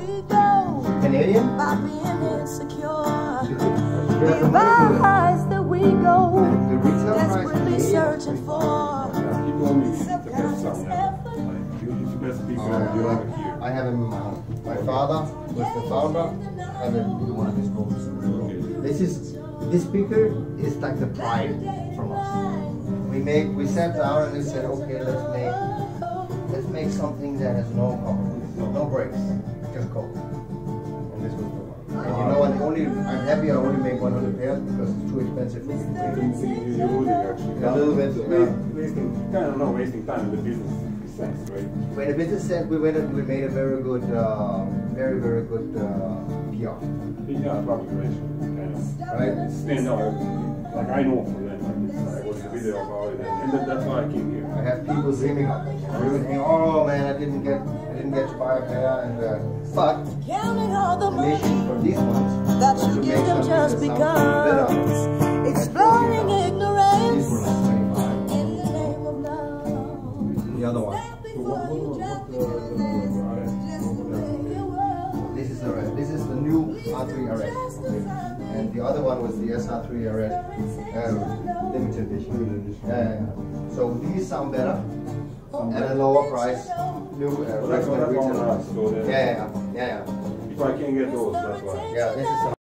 Canadian? By being insecure, realize that we go desperately searching for some kind of effort. I have him in my home. My father was the founder. I have him in one of his books. This speaker is like the pride from us. We sat down and we said, okay, let's make something that has no compromise, no breaks, just go. And this was the one. And you know what? I'm happy I only make 100 pairs because it's too expensive for me to make. You're losing actually. A little bit. Wasting time in the business sense, right? In the business sense, we made a very good, very good PR. Yeah, public relations, kind of. Right? Stand out. Like I know for them, like I watched a video about it, and that's why I came here. I have people dreaming of it. Oh man, I didn't get to buy a pair, and but Counting all the the mission money for these ones that was you to give make them something just that sounds better. because exploring These ignorance were like 25. in the name of love. The other one. This is the new R3 RS, and the other one was the SR3 RS limited edition. So these sound better at a lower price. New That's what I found out. So Yeah. if I can get those, that's why. Yeah, this is.